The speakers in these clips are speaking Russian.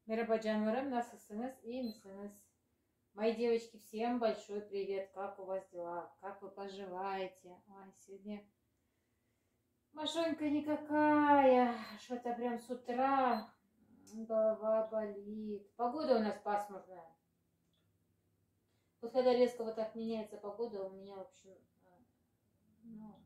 Merhaba canlarım, nasılsınız? İyi misiniz? Мои девочки, всем большой привет! Как у вас дела? Как вы поживаете? Ой, сегодня мошонька никакая. Что-то прям с утра голова болит. Погода у нас пасмурная. Вот когда резко вот так меняется погода, у меня, в общем, ну,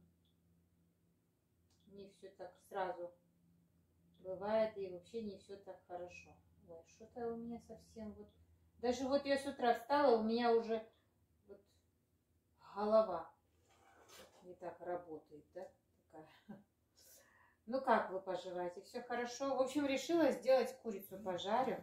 не все так сразу бывает, и вообще не все так хорошо. Ой, что-то у меня совсем вот... Даже вот я с утра встала, у меня уже вот голова не так работает, да? Такая. Ну как вы поживаете? Все хорошо? В общем, решила сделать курицу пожарю.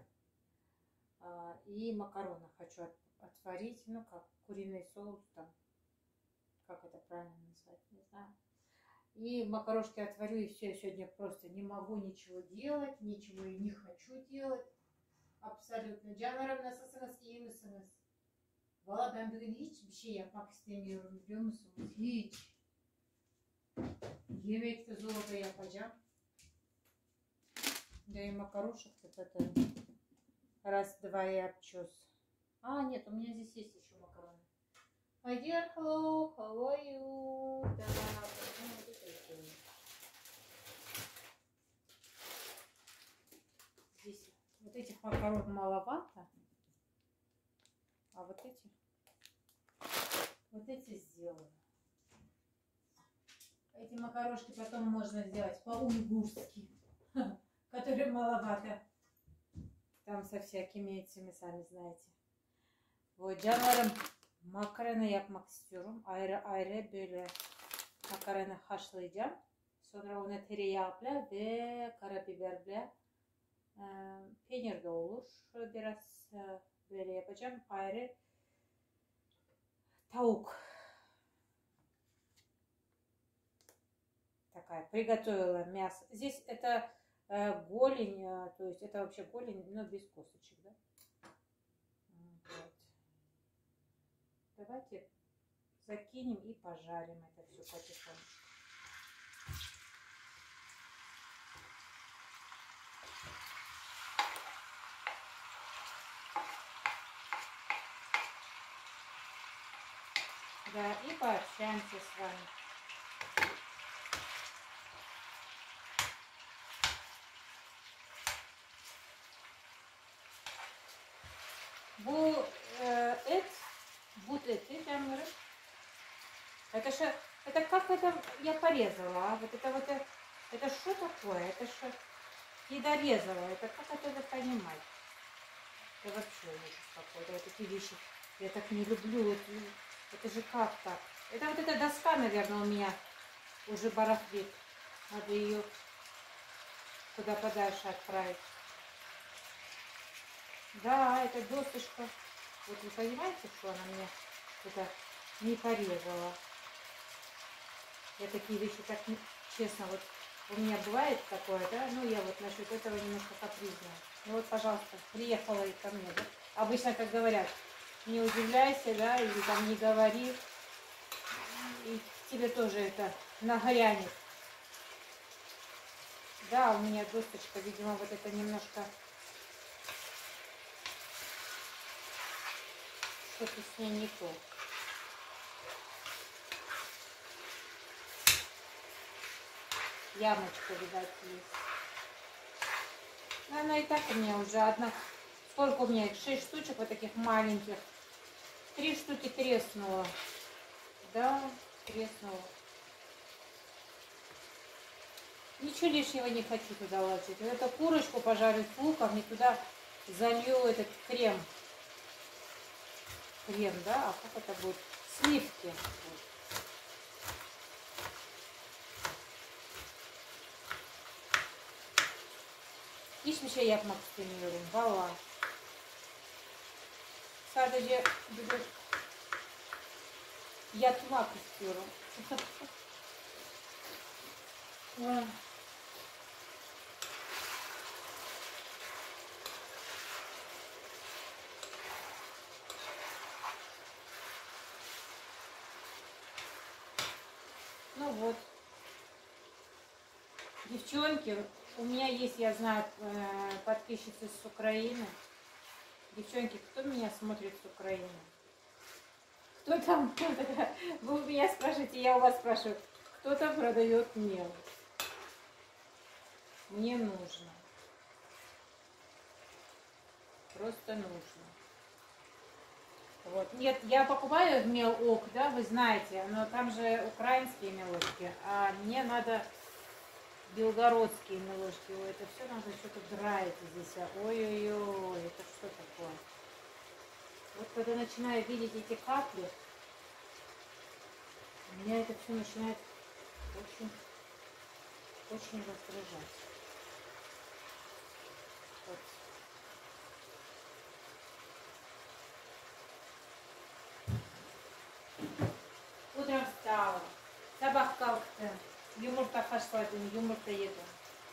И макароны хочу отварить. Ну как, куриный соус там. Как это правильно назвать? Не знаю. И макарошки отварю, и все. Сегодня просто не могу ничего делать, ничего и не хочу делать. Абсолютно. Canlarım nasılsınız? İyi misiniz? Valla ben bugün hiçbir şey yapmak istemiyorum, biliyor musunuz? Hiç. Yemek de zor da yapacağım. Да и макарошек вот это раз-два и обчес. Нет, у меня здесь есть еще макароны. My dear, hello, how are you? Да, здесь вот этих макарон маловато, а вот эти сделаю. Эти макарошки потом можно сделать по-унгурски, которые маловато. Там со всякими этими, sami знаете. Вот, canlarım, makarna yapmak istiyorum. Ayrı böyle makarna haşlayacağım. Sonra ona tereyağıyla ve karabiberle peynir de olur. Biraz böyle yapacağım. Ayrı tavuk. Такая, приготовила мясо. Здесь это голень, то есть это вообще голень, но без косточек, да? Вот. Давайте закинем и пожарим это все потихоньку. Да, и пообщаемся с вами. Bu but эти canlarım. Это как это я порезала, а? Вот это что такое? Это что я дорезала? Это как это понимать? Это вообще ужас какой-то. Вот такие вещи я так не люблю. Это же как так? Это вот эта доска, наверное, у меня уже барахлит. Надо ее куда подальше отправить. Да, эта досочка. Вот вы понимаете, что она мне это не порезала? Я такие вещи так, честно, вот у меня бывает такое, да, ну я вот насчет этого немножко капризная. Ну вот, пожалуйста, приехала и ко мне, да. Обычно, как говорят, не удивляйся, да, или там не говори, и тебе тоже это нагрянет. Да, у меня досточка, видимо, вот это немножко что-то с ней не то. Ямочка, видать, есть. Она и так у меня уже одна. Сколько у меня их? 6 штучек вот таких маленьких. 3 штуки треснуло. Да, треснуло. Ничего лишнего не хочу туда ложить. Вот эту курочку пожарю с луком и туда залью этот крем. Крем, да? А как это будет? Сливки. Hiçbir şey yapmak istemiyorum. Valla. Sadece bir yatmak istiyorum. Ну вот. Девчонки, У меня есть, я знаю, подписчицы с Украины. Девчонки, кто меня смотрит с Украины? Кто там? Вы у меня спрашиваете, я у вас спрашиваю. Кто там продает мел? Мне нужно. Просто нужно. Вот. Нет, я покупаю мел ок, да, вы знаете, но там же украинские мелочки, а мне надо белгородские мелочки. Ой, это все надо что-то драить здесь. Ой-ой-ой, это что такое? Вот когда начинаю видеть эти капли, меня это все начинает очень, очень раздражать. Вот. Утром встала, sabah kalktım, yumurta haşladım, yumurta yedim.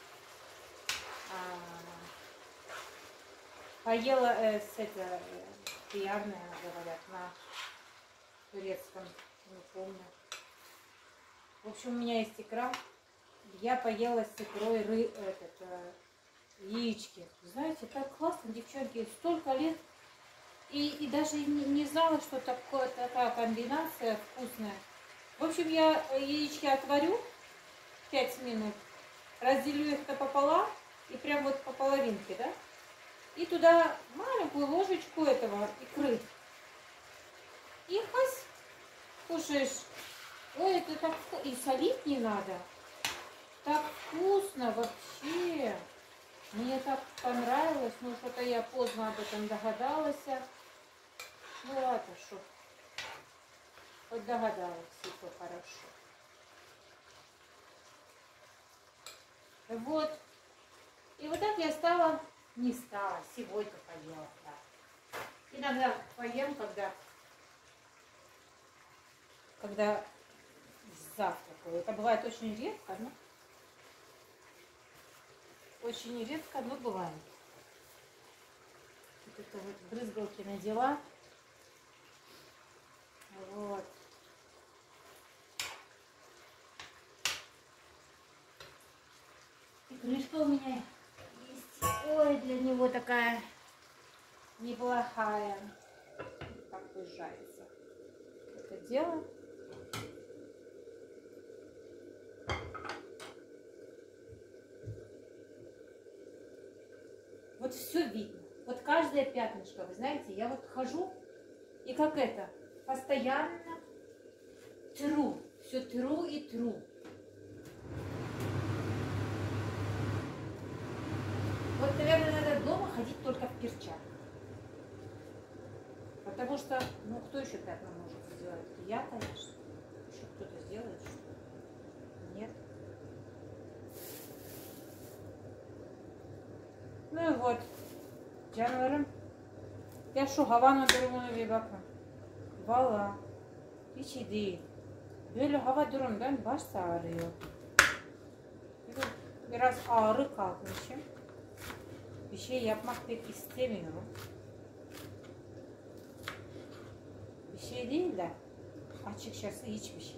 Поела пиявное, говорят, на турецком, не помню. В общем, у меня есть икра. Я поела с икрой яички. Знаете, так классно, девчонки, столько лет. И даже не знала, что такая комбинация вкусная. В общем, я яички отварю 5 минут, разделю их пополам и прям вот по половинке, да? И туда маленькую ложечку этого икры. И хась, кушаешь. Ой, это так вкусно. И солить не надо. Так вкусно вообще. Мне так понравилось. Ну, что-то я поздно об этом догадалась. Ну, ладно, что. Хоть догадалась, и то хорошо. Вот. И вот так я сегодня поела. Да. Иногда поем, когда завтракаю. Это бывает очень редко, но очень редко, но бывает. Вот это вот брызгалки надела. Вот. И крышка у меня есть. Ой, для него такая неплохая. Как выезжается это дело. Вот все видно. Вот каждое пятнышко, вы знаете, я вот хожу и как это, постоянно тру. Все тру и тру. Вот, наверное, надо дома ходить только в перчатках. Потому что, ну, кто еще пятна может сделать? Я, конечно. Еще кто-то сделает, что ли? Нет. Ну и вот. Canlarım. Ya şu havanın durumuna bir bakın. Valla hiç iyi değil. Böyle hava durumundan baş ağrıyor. Biraz ağrı kalkmışım. Bir şey yapmak pek istemiyorum. Bir şey değil de açıkçası hiçbir şey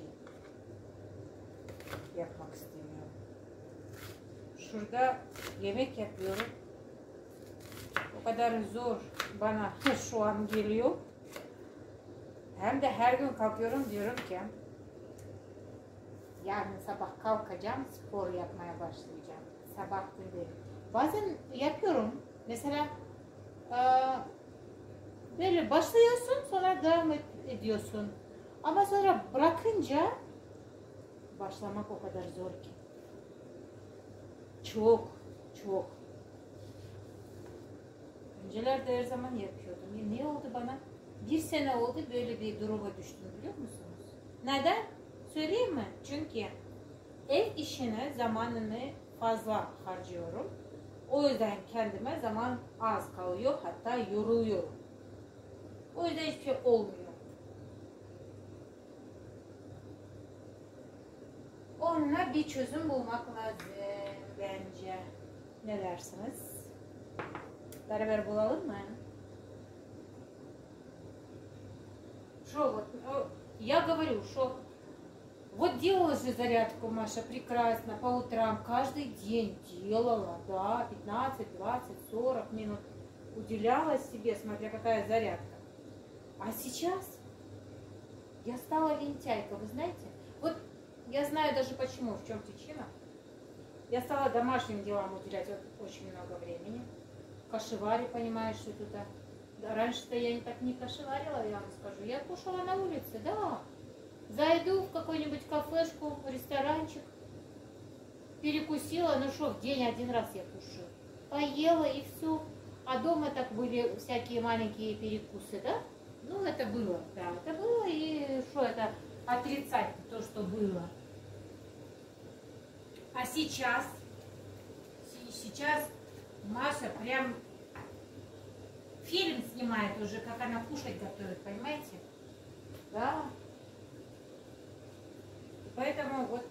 yapmak istemiyorum. Şurada yemek yapıyorum. O kadar zor bana şu an geliyor. Hem de her gün kalkıyorum, diyorum ki yarın sabah kalkacağım, spor yapmaya başlayacağım. Sabah böyle. Bazen yapıyorum. Mesela böyle başlıyorsun, sonra devam ediyorsun. Ama sonra bırakınca başlamak o kadar zor ki. Çok, çok. Öncelerde her zaman yapıyordum. Ya ne oldu bana? 1 sene oldu böyle bir duruma düştüm, biliyor musunuz? Neden? Söyleyeyim mi? Çünkü ev işine zamanımı fazla harcıyorum. O yüzden kendime zaman az kalıyor, hatta yoruluyorum. O yüzden hiçbir şey olmuyor. Onunla bir çözüm bulmak lazım bence. Ne dersiniz? Beraber bulalım mı? Что вот, я говорю, что Вот делала же зарядку, Маша, прекрасно, по утрам, каждый день делала, да, 15, 20, 40 минут. Уделяла себе, смотря какая зарядка. А сейчас я стала лентяйка, вы знаете? Вот я знаю даже почему, в чем причина. Я стала домашним делам уделять очень много времени. Кашеварю, понимаешь, что туда. Да, раньше-то я так не кашеварила, я вам скажу. Я кушала на улице, да. Зайду в какую-нибудь кафешку, ресторанчик, перекусила, ну что, в день один раз я кушаю. Поела и все. А дома так были всякие маленькие перекусы, да? Ну, это было, да, это было, и что это отрицать то, что было. А сейчас Маша прям фильм снимает уже, как она кушать готовит, понимаете? Да. Поэтому вот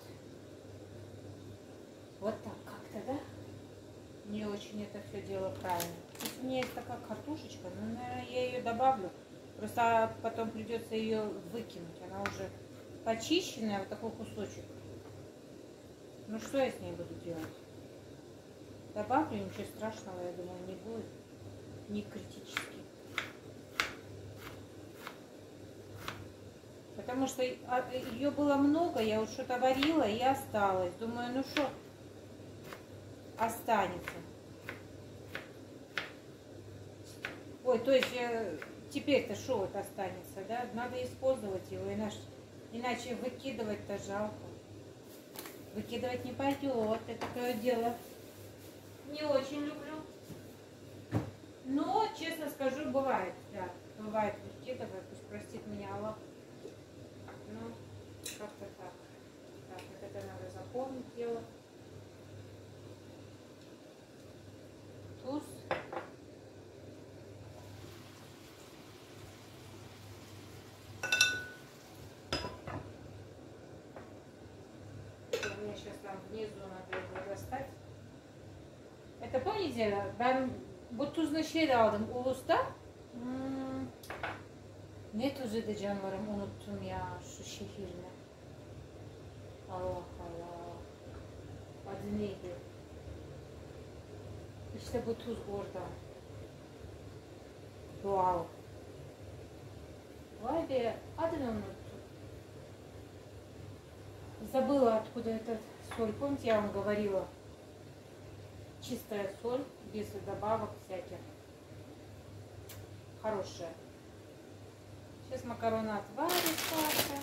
так как-то, да? Не очень это все дело правильно. Если у меня есть такая картошечка, ну, наверное, я ее добавлю. Просто потом придется ее выкинуть. Она уже почищенная, вот такой кусочек. Ну, что я с ней буду делать? Добавлю, ничего страшного, я думаю, не будет. Не критически. Потому что ее было много, я вот что-то варила и осталось. Думаю, ну что останется. Ой, то есть теперь-то что вот останется, да? Надо использовать его, иначе выкидывать-то жалко. Выкидывать не пойдет, это такое дело. Не очень люблю. Но, честно скажу, бывает, да. Бывает выкидываю, пусть простит меня Аллах. Ну, как-то так. Так, вот это надо запомнить дело. Туз. У меня сейчас там внизу надо его достать. Это помните, bu tuzlu şey de aldım Ulus'ta. Ne tuzuydu canlarım, unuttum ya şu şehirle. Allah Allah. Adı neydi? İşte bu tuz orada. Doğal. Vay be, adını unuttum. Забыла, откуда этот соль. Помните, я вам говорила? Чистая соль, без добавок всяких. Хорошая. Сейчас макароны отварятся.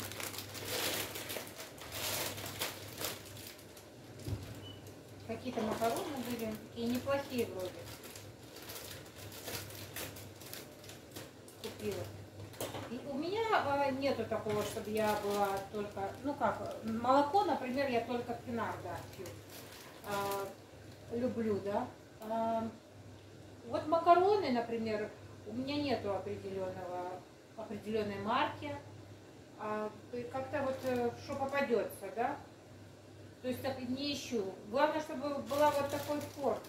Какие-то макароны были, такие неплохие вроде. Купила. И у меня нету такого, чтобы я была только... Ну как, молоко, например, я только пинар, да, пью. Люблю, да. Вот макароны, например, у меня нету определенной марки. Как-то вот что попадется, да. То есть так не ищу. Главное, чтобы была вот такой формы.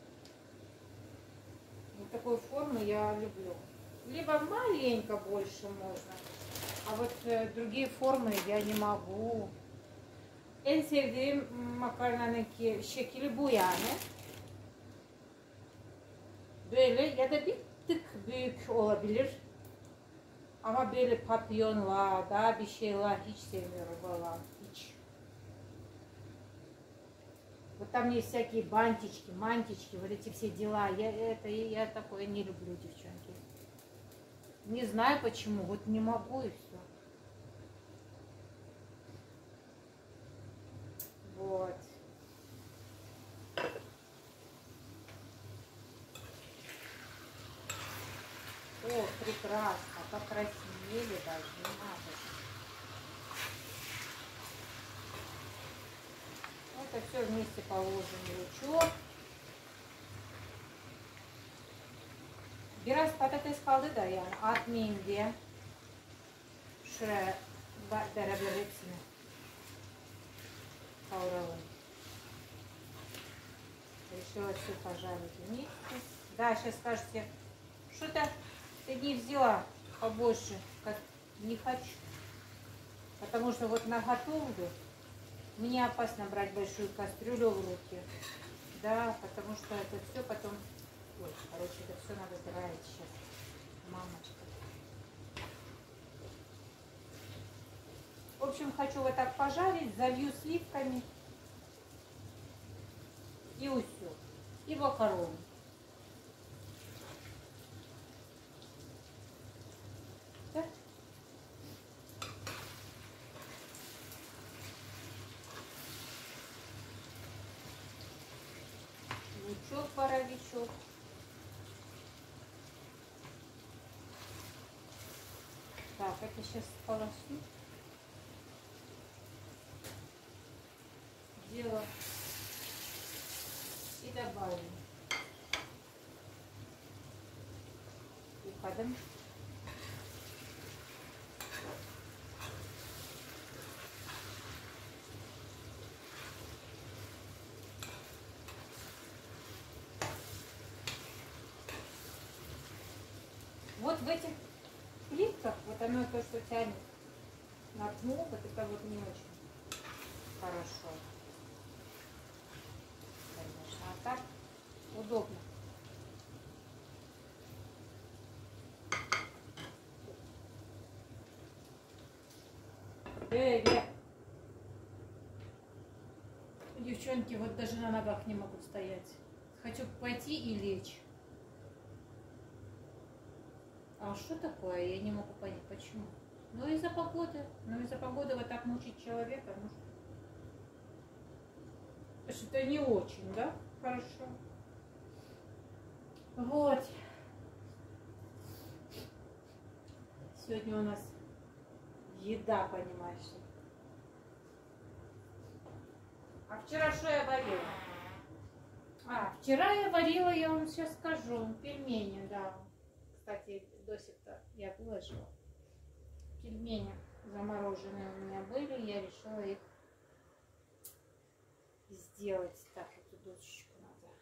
Вот такой формы я люблю. Либо маленько больше можно, а вот другие формы я не могу. En sevdiğim makarnanın şekli bu yani. Böyle ya da bir tık büyük olabilir. Ama böyle papyonla da bir şeyler hiç sevmiyorum valla. Hiç. Вот там есть всякие бантички, мантички, вот эти все дела. Я такое не люблю, девчонки. Не знаю почему, вот не могу и все. Вот. О, прекрасно, покраснели даже, не надо. Это все вместе положим в лучок. Biraz patates kaldı da yani atmayayım diye şuraya beraber hepsini kavuralım. Решила все пожарить вместе. Да, сейчас скажете, что-то ты не взяла побольше, как не хочу. Потому что вот на готовлю мне опасно брать большую кастрюлю в руки. Да, потому что это все потом... Ой, короче, это все надо драить сейчас. Мамочка. В общем, хочу вот так пожарить, залью сливками. И усё. И макароны. Да? Лучок, боровичок. Так, это сейчас полосну. Дело. И добавим. Уходом. Вот в этих плитках, вот оно то, что тянет на дно, вот это вот не очень хорошо. Конечно, а так удобно. Девчонки, вот даже на ногах не могу стоять. Хочу пойти и лечь. А что такое? Я не могу понять, почему. Ну из-за погоды. Ну из-за погоды вот так мучить человека. Ну, что-то не очень, да? Хорошо. Вот. Сегодня у нас еда, понимаешь ли. А вчера что я варила? Вчера я варила, я вам сейчас скажу, пельмени, да. Кстати, досик-то я выложила. Пельмени замороженные у меня были, я решила их сделать. Так, эту досочку надо.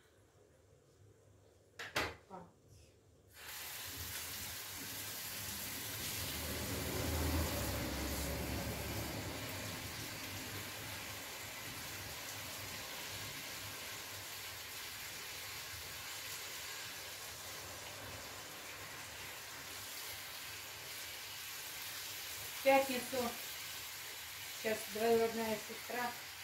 В пятницу сейчас двоюродная сестра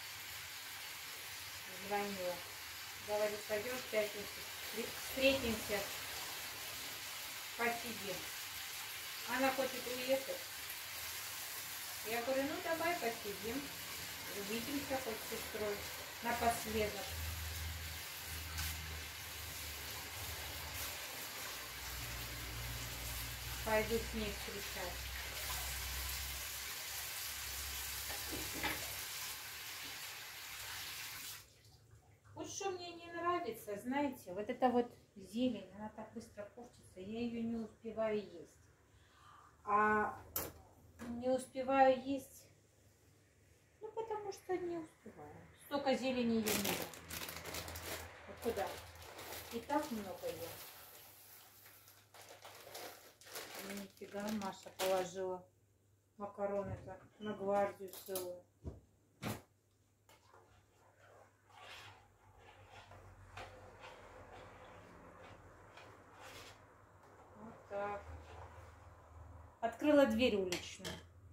звонила. Говорит, пойдем в пятницу, встретимся, посидим. Она хочет уехать. Я говорю, ну давай посидим, увидимся хоть с сестрой напоследок. Пойду с ней встречать. Вот что мне не нравится, знаете, вот эта вот зелень, она так быстро портится, я ее не успеваю есть. А не успеваю есть, ну потому что не успеваю. Столько зелени ем не дам. Вот куда? И так много ем. Нифига, Маша положила макароны-то на гвардию целую. Вот так. Открыла дверь уличную.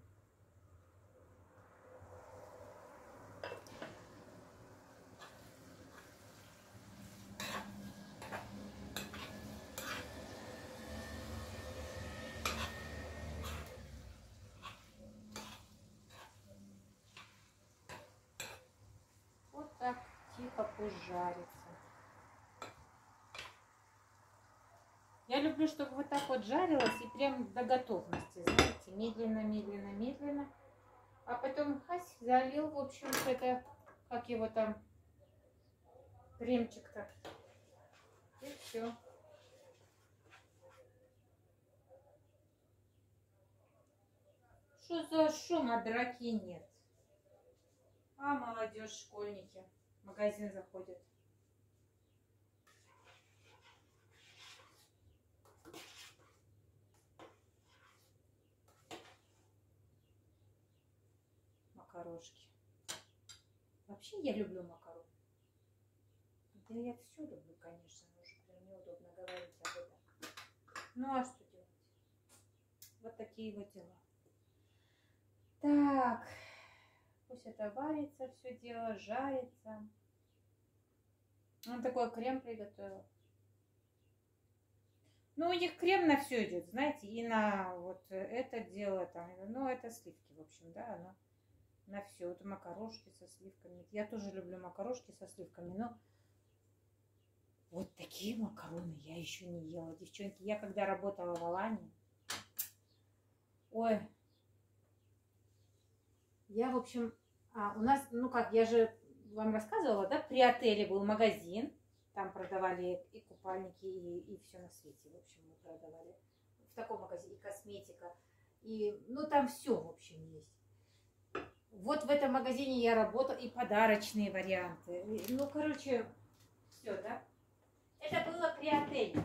Вот так тихо пусть жарится. Я люблю, чтобы вот так вот жарилось и прям до готовности, знаете, медленно, медленно, медленно. А потом хась, залил, в общем, это, как его там, кремчик-то. И все. Что за шум, а драки нет? А молодежь, школьники в магазин заходят. макарошки. Вообще я люблю макароны. Да я все люблю, конечно, но уже прям неудобно говорить об этом. Ну а что делать? Вот такие вот дела. Так, пусть это варится все дело, жарится. Он такой крем приготовил. Ну, у них крем на все идет, знаете, и на вот это дело там, ну, это сливки, в общем, да, оно на все. Вот макарошки со сливками. Я тоже люблю макарошки со сливками, но вот такие макароны я еще не ела, девчонки. Я когда работала в Алании, ой, я, в общем, у нас, ну как, я же вам рассказывала, да, при отеле был магазин, там продавали и купальники, и все на свете, в общем, мы продавали. В таком магазине и косметика, и, ну, там все, в общем, есть. Вот в этом магазине я работала, и подарочные варианты. Ну, короче, все, да. Это было при отеле.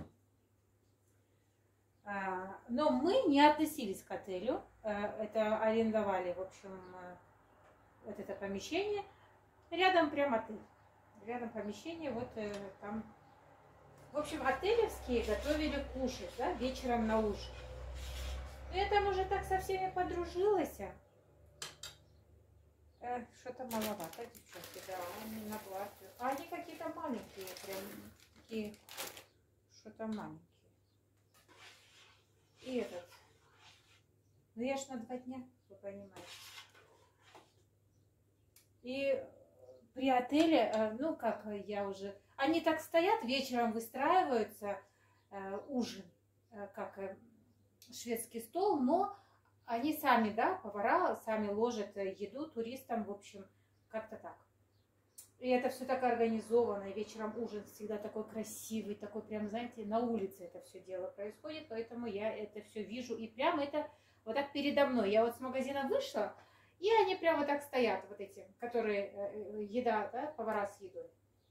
Но мы не относились к отелю. Это арендовали, в общем, вот это помещение. Рядом прям отель. Рядом помещение, вот там. В общем, отелевские готовили кушать, да, вечером на ужин. Я там уже так со всеми подружилась. Что-то маловато, девчонки, да, они на платье. А они какие-то маленькие, прям такие, что-то маленькие. И этот. Ну я ж на 2 дня, вы понимаете. И при отеле, ну как я уже... Они так стоят, вечером выстраиваются, ужин, как шведский стол, но они сами, да, повара, сами ложат еду туристам, в общем, как-то так. И это все так организовано, и вечером ужин всегда такой красивый, такой прям, знаете, на улице это все дело происходит, поэтому я это все вижу, и прям это вот так передо мной. Я вот с магазина вышла, и они прямо вот так стоят, вот эти, которые еда, да, повара с едой.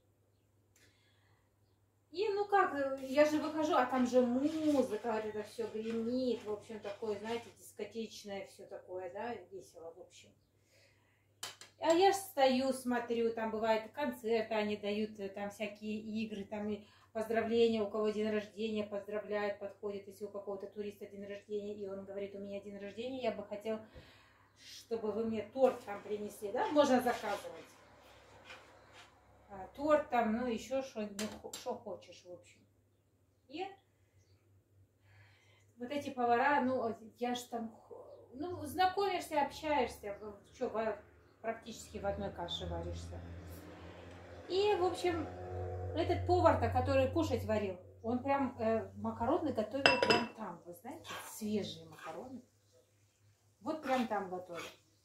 И ну как, я же выхожу, а там же музыка, вот это все гремит, в общем, такое, знаете, дискотечное все такое, да, весело, в общем. А я же стою, смотрю, там бывают концерты, они дают там всякие игры, там и поздравления, у кого день рождения, поздравляют, подходит, если у какого-то туриста день рождения, и он говорит, у меня день рождения, я бы хотел, чтобы вы мне торт там принесли, да, можно заказывать. Торт там, ну еще что хочешь, в общем. И вот эти повара, ну, я ж там, ну, знакомишься, общаешься, что, практически в одной каше варишься. И, в общем, этот повар-то, который кушать варил, он прям макароны готовил прям там, вы знаете, свежие макароны. Вот прям там готовил.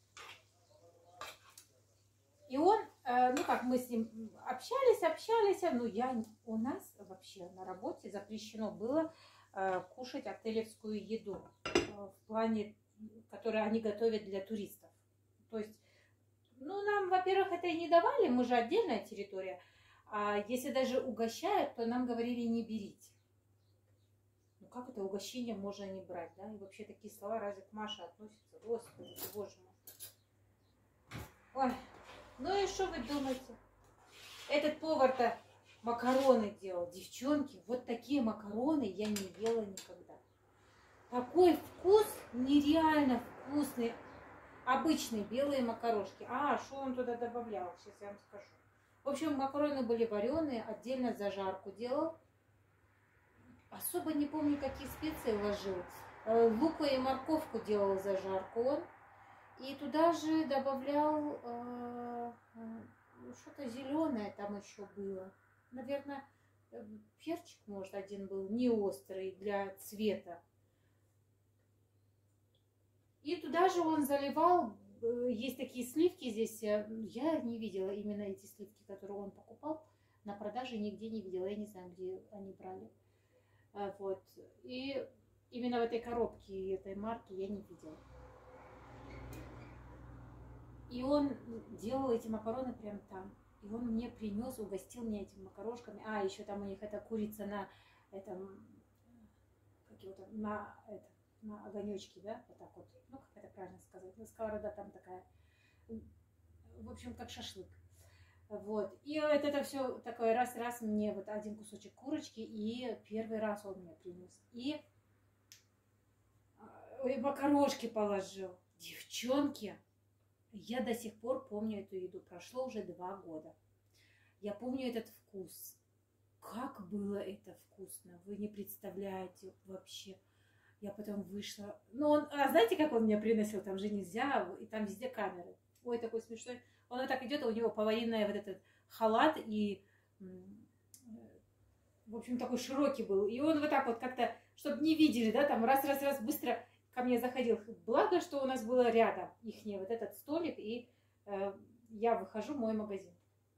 И он, ну как, мы с ним общались, ну у нас вообще на работе запрещено было кушать отелевскую еду в плане, которую они готовят для туристов. То есть, ну нам, во-первых, это и не давали, мы же отдельная территория, а если даже угощают, то нам говорили не берите. Ну как это угощение можно не брать, да? И вообще такие слова разве к Маше относятся? Господи, боже мой. Ой. Ну и что вы думаете? Этот повар-то макароны делал. Девчонки, вот такие макароны я не ела никогда. Такой вкус, нереально вкусный. Обычные белые макарошки. А, что он туда добавлял? Сейчас я вам скажу. В общем, макароны были вареные, отдельно зажарку делал. Особо не помню, какие специи вложил. Лука и морковку делал зажарку он. И туда же добавлял что-то зеленое там еще было. Наверное, перчик, может, один был не острый для цвета. И туда же он заливал, есть такие сливки здесь, я не видела именно эти сливки, которые он покупал. На продаже нигде не видела, я не знаю, где они брали. Вот. И именно в этой коробке этой марки я не видела. И он делал эти макароны прям там. И он мне принес, угостил меня этими макарошками. А, еще там у них эта курица на этом, как его там, на огонечке, да, вот так вот. Ну, как это правильно сказать? Ну, сковорода там такая. в общем, как шашлык. Вот. И вот это все такое раз-раз мне вот один кусочек курочки, и первый раз он мне принес. И макарошки положил. Девчонки, я до сих пор помню эту еду. Прошло уже 2 года. Я помню этот вкус. Как было это вкусно, вы не представляете вообще. Я потом вышла. Ну, он, знаете, как он мне приносил? Там же нельзя, и там везде камеры. Ой, такой смешной. Он вот так идет, а у него поваренный вот этот халат, и, в общем, такой широкий был. И он вот так вот как-то, чтобы не видели, да, там раз, быстро ко мне заходил. Благо, что у нас было рядом ихний вот этот столик, и я выхожу, мой магазин.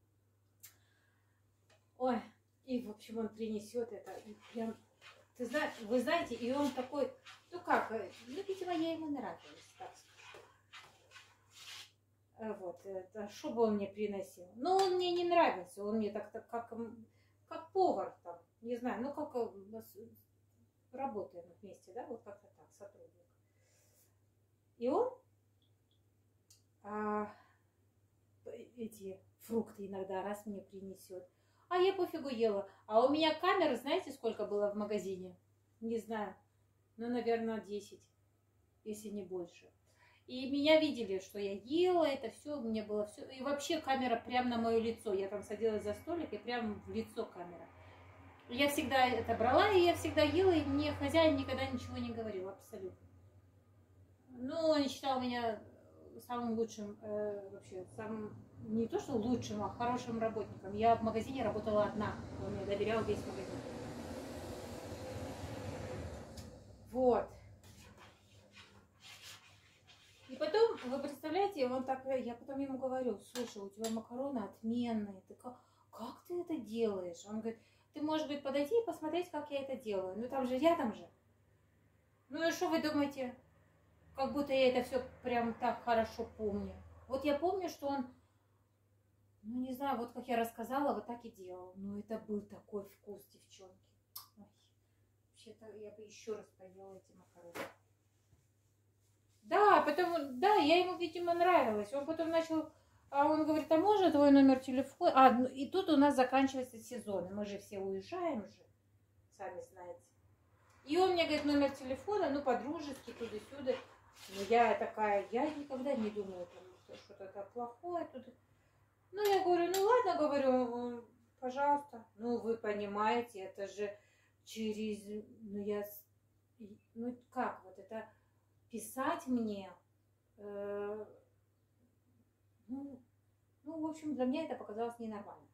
Ой, и, в общем, он принесет это, и прям, вы знаете, и он такой, ну как, ну, видимо, я ему нравилась, так сказать. Вот, что бы он мне приносил. Но он мне не нравился, он мне так как повар там, не знаю, ну как работаем вместе, да, вот как-то так, сотрудник. И он эти фрукты иногда раз мне принесет. А я пофигу ела. А у меня камер, знаете, сколько было в магазине? Не знаю. Ну, наверное, 10, если не больше. И меня видели, что я ела, это все, мне было все. И вообще камера прямо на мое лицо. Я там садилась за столик, и прямо в лицо камера. Я всегда это брала, и я всегда ела, и мне хозяин никогда ничего не говорил, абсолютно. Ну, он считал меня самым лучшим, вообще, самым, не то что лучшим, а хорошим работником. Я в магазине работала одна, он мне доверял весь магазин. Вот. И потом, вы представляете, он так, я потом ему говорю, слушай, у тебя макароны отменные, ты как ты это делаешь? Он говорит, ты можешь, говорит, подойти и посмотреть, как я это делаю. Ну там же рядом же. Ну и что вы думаете? Как будто я это все прям так хорошо помню. Вот я помню, что он, ну не знаю, вот как я рассказала, вот так и делал. Но это был такой вкус, девчонки. Ой, вообще-то я бы еще раз поела эти макароны. Да, потом, да, я ему, видимо, нравилась. Он потом начал, он говорит, а можно твой номер телефона? И тут у нас заканчивается сезон. Мы же все уезжаем же, сами знаете. И он мне говорит номер телефона, ну, по-дружески, туда-сюда. Но я такая, я никогда не думаю, что что-то плохое тут. Ну, я говорю, ну, ладно, говорю, пожалуйста. Ну, вы понимаете, это же через, ну, как вот это писать мне, ну, в общем, для меня это показалось ненормально.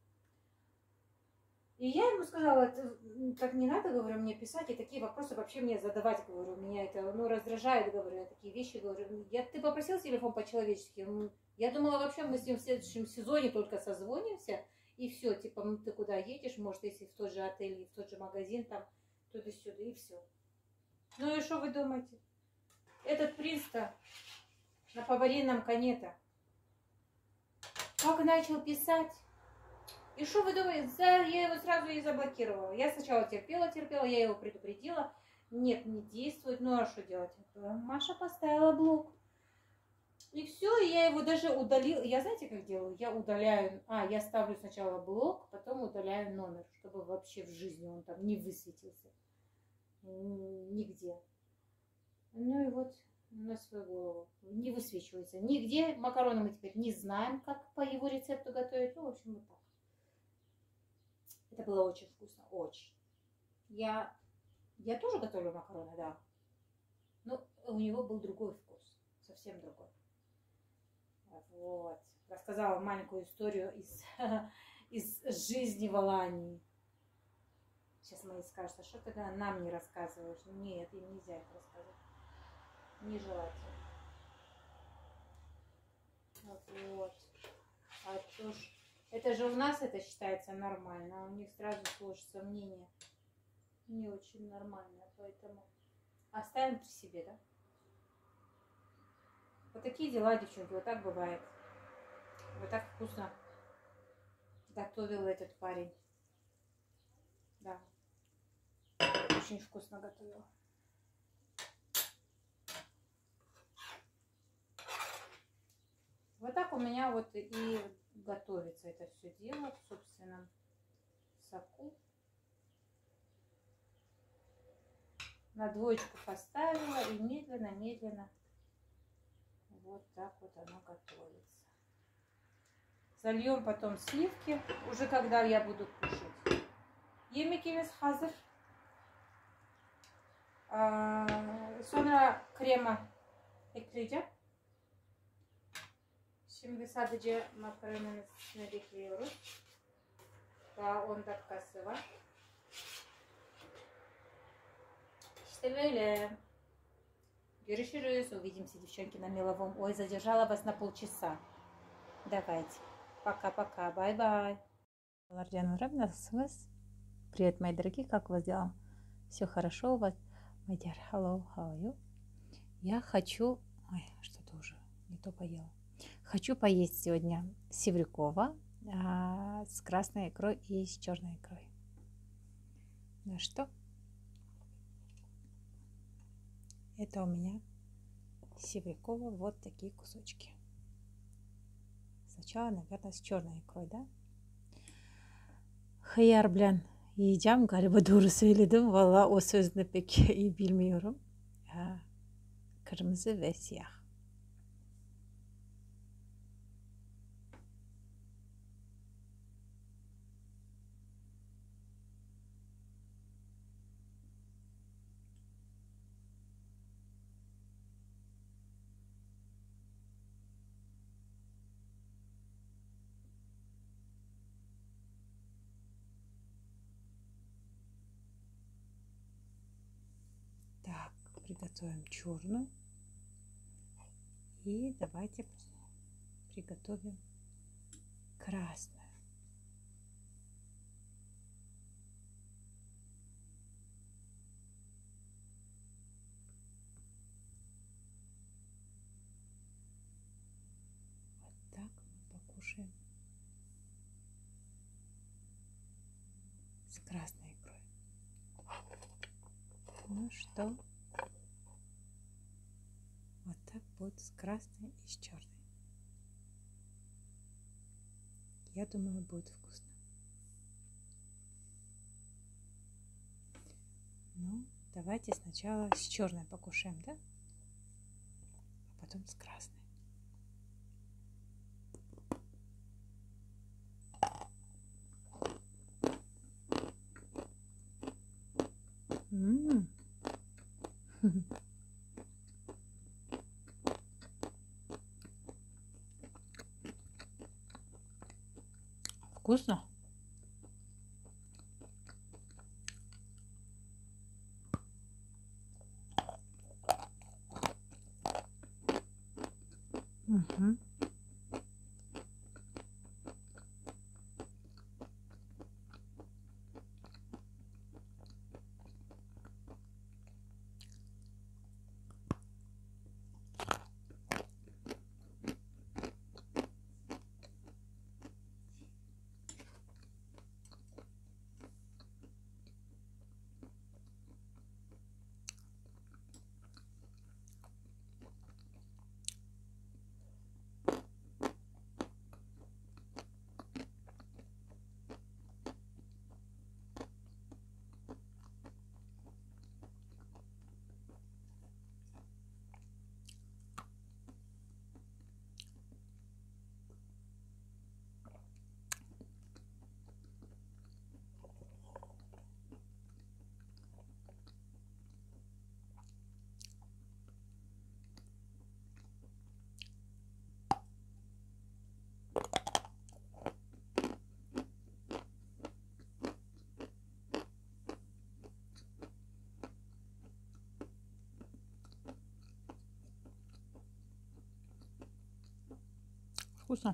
И я ему сказала, так не надо, говорю, мне писать, и такие вопросы вообще мне задавать, говорю, меня это, ну, раздражает, говорю, я такие вещи, говорю, ты попросил телефон по-человечески, я думала, вообще мы с ним в следующем сезоне только созвонимся, и все, типа, ну, ты куда едешь, может, если в тот же отель, в тот же магазин, там, туда-сюда, и все. Ну, и что вы думаете? Этот принц-то на поваренном коне-то как начал писать? И что вы думаете? Я его сразу и заблокировала. Я сначала терпела, я его предупредила. Нет, не действует. Ну а что делать? Маша поставила блок. И все, и я его даже удалила. Я знаете, как делаю? Я удаляю. Я ставлю сначала блок, потом удаляю номер, чтобы вообще в жизни он там не высветился. Нигде. Ну и вот на свою голову. Не высвечивается. Нигде. Макароны мы теперь не знаем, как по его рецепту готовить. Ну, в общем, вот так. Это было очень вкусно. Очень. Я тоже готовлю макароны, да. Но у него был другой вкус. Совсем другой. Вот. Рассказала маленькую историю из жизни в Алании. Сейчас мои скажут, а что ты нам не рассказываешь? Нет, им нельзя это рассказывать. Нежелательно. Вот. А то ж, это же у нас это считается нормально, а у них сразу сложится мнение не очень нормально, поэтому оставим при себе, да? Вот такие дела, девчонки, вот так бывает. Вот так вкусно готовил этот парень. Да. Очень вкусно готовил. Вот так у меня вот и готовится это все дело в собственном соку. На двоечку поставила и медленно-медленно вот так вот оно готовится. Зальем потом сливки, уже когда я буду кушать. Yemekimiz hazır. Sonra krema ekleyeceğim. Şimdi sadece makaronanın üstüne bekliyoruz. Daha 10 dakikası var. İşte böyle. Görüşürüz. Увидимся, девчонки, на меловом. Ой, задержала вас на полчаса. Давайте. Пока-пока. Бай-бай. Жанурам, насылсыз? Привет, мои дорогие. Как у вас дела? Все хорошо у вас? My dear, hello, how are you? Я хочу... Ой, что-то уже не то поела. Хочу поесть сегодня севрюкова с красной икрой и с черной икрой. Ну что? Это у меня севрюкова вот такие кусочки. Сначала, наверное, с черной икрой, да? Hıyar bilen yiyeceğim galiba, doğru söyledim. Valla o sözünü pek iyi bilmiyorum. Kırmızı ve siyah. Так, приготовим черную. И давайте приготовим красную. Вот так мы покушаем с красной икрой. Ну что? Вот так будет с красной и с черной. Я думаю, будет вкусно. Ну, давайте сначала с черной покушаем, да? А потом с красной. Вкусно? Угу. Вкусно.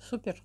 Супер.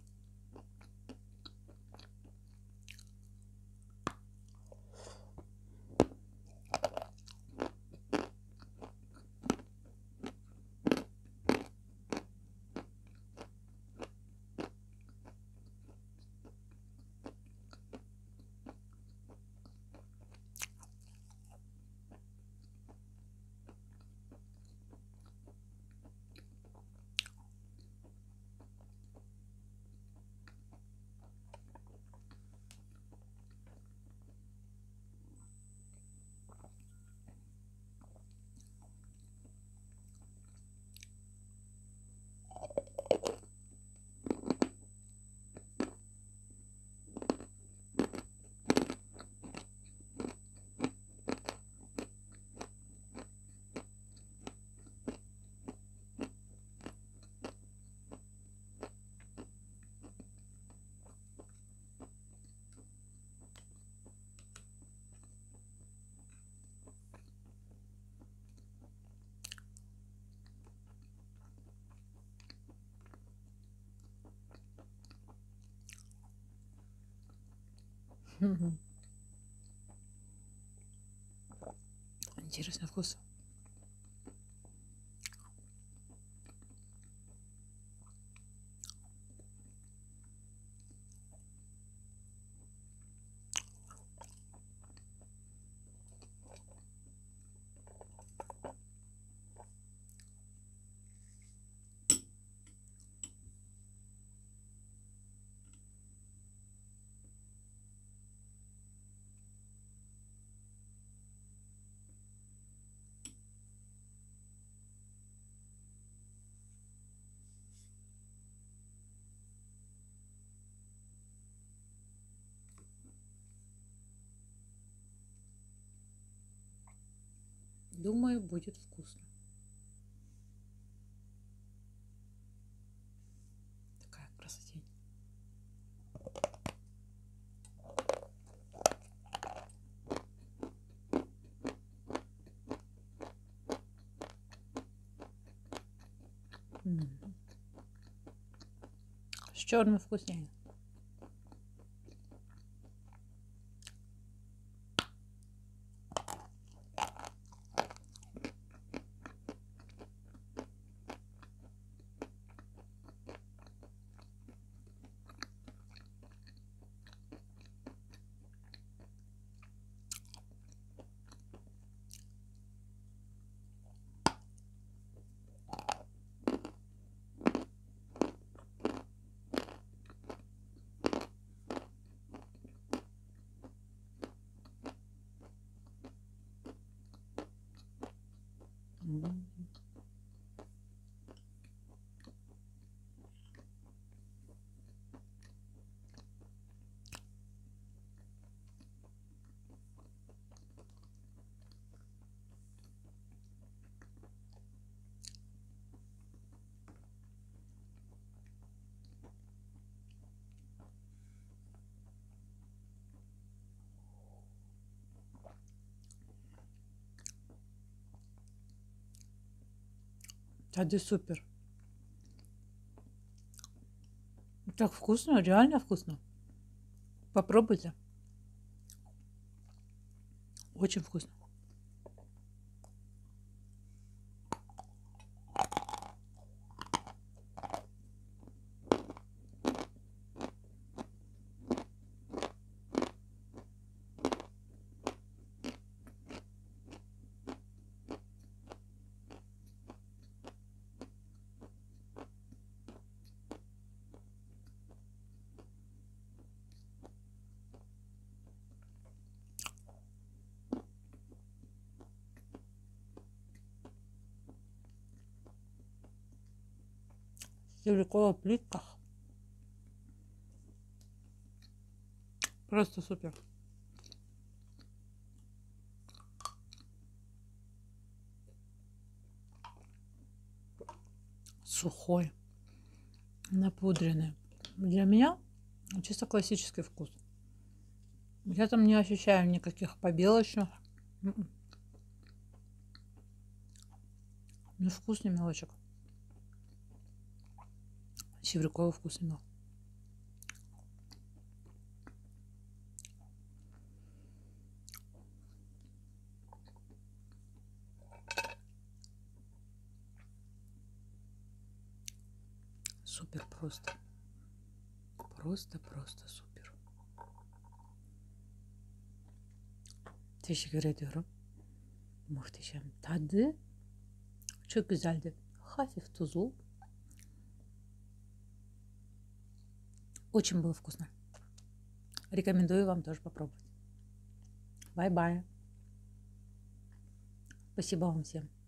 Интересный вкус. Думаю, будет вкусно. Такая красотень. С черным вкуснее. Тады супер. Так вкусно, реально вкусно. Попробуйте. Очень вкусно. В силиконовых плитках. Просто супер. Сухой, напудренный. Для меня чисто классический вкус. Я там не ощущаю никаких побелочных. Ну, вкусный мелочек. Севрюковый вкусный мел. просто. Просто sупер. Teşekkür ediyorum. Muhteşem. Tadı çok güzeldi. Hafif tuzlu. Очень было вкусно. Рекомендую вам тоже попробовать. Бай-бай. Спасибо вам всем.